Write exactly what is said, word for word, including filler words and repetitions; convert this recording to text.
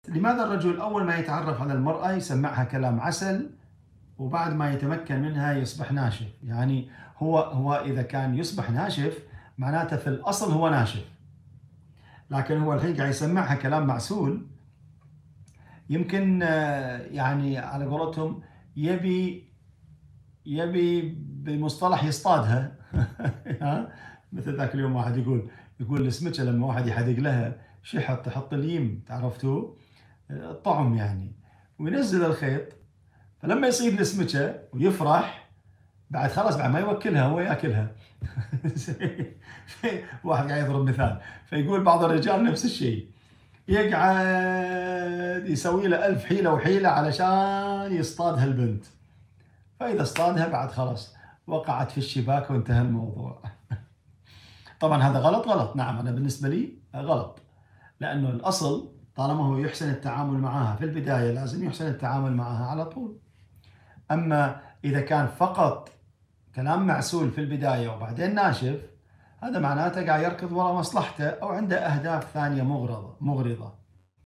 لماذا الرجل أول ما يتعرف على المرأة يسمعها كلام عسل، وبعد ما يتمكن منها يصبح ناشف؟ يعني هو هو إذا كان يصبح ناشف معناته في الأصل هو ناشف، لكن هو الحين قاعد يسمعها كلام معسول. يمكن آه، يعني على قولتهم يبي يبي بمصطلح يصطادها. ها؟ مثل ذاك اليوم واحد يقول يقول السمكة لما واحد يحدق لها شو يحط؟ يحط اليم، عرفتوا؟ الطعم يعني، وينزل الخيط، فلما يصيد السمكة ويفرح بعد خلاص بعد ما يوكلها هو ياكلها. واحد قاعد يضرب مثال، فيقول بعض الرجال نفس الشيء، يقعد يسوي له ألف حيلة وحيلة علشان يصطاد هالبنت، فإذا اصطادها بعد خلاص وقعت في الشباك وانتهى الموضوع. طبعا هذا غلط غلط، نعم أنا بالنسبة لي غلط، لأنه الأصل طالما هو يحسن التعامل معها في البداية لازم يحسن التعامل معها على طول. أما إذا كان فقط كلام معسول في البداية وبعدين ناشف، هذا معناته قاعد يركض وراء مصلحته أو عنده أهداف ثانية مغرضة مغرضة.